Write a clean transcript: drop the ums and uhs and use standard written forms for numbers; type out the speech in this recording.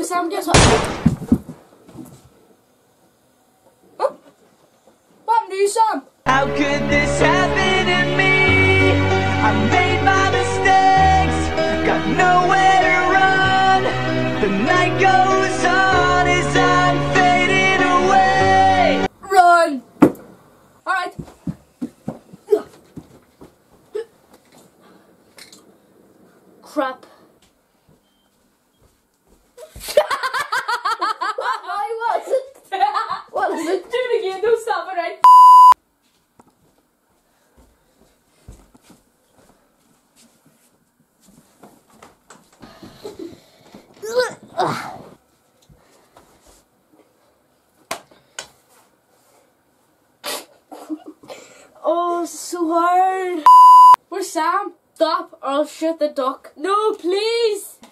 do Sam, guess what? Huh? What happened to you, Sam? How could this happen to me? I made my mistakes, got nowhere to run. The night goes on as I'm fading away. Run! Alright. Crap. What was it? Do it again, don't stop it, right? Oh, so hard. Where's Sam? Stop or I'll shoot the duck. No, please.